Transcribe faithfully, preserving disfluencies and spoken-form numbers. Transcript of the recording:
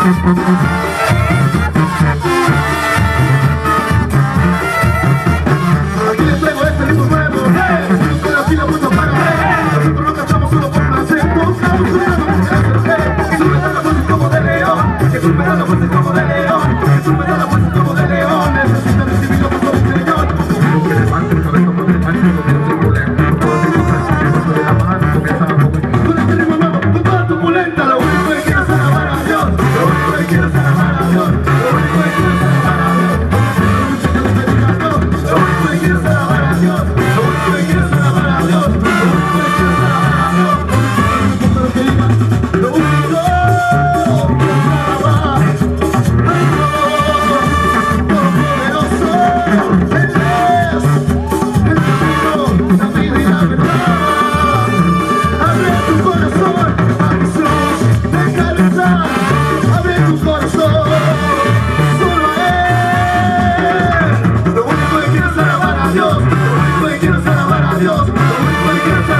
Aquí les traigo este ritmo nuevo, hey. Con la fila puesta para hey. Nosotros no cantamos solo por placer, buscamos una manera, hey. Superar la fuerza como de león, que superar la fuerza como de león, que superar la fuerza como de león. Necesita recibir lo que soy un señor. Que levante el cabello con el ánimo, que no se culenta. Todo el ritmo que sobre la mano comienza a mover. Con este ritmo nuevo, con toda turbulenta, lo único que quiero es alabar a Dios. Lo único que quiero es alabar a Dios. Lo único que quiero es alabar a Dios. Lo único que quiero es alabar a Dios. Lo único que quiero es alabar a Dios. Lo único que quiero es alabar a Dios. Lo único que quiero es alabar a Dios. Lo único que quiero es alabar a Dios. Lo único que quiero es alabar a Dios. Lo único que quiero es alabar a Dios. Lo único que quiero es alabar a Dios.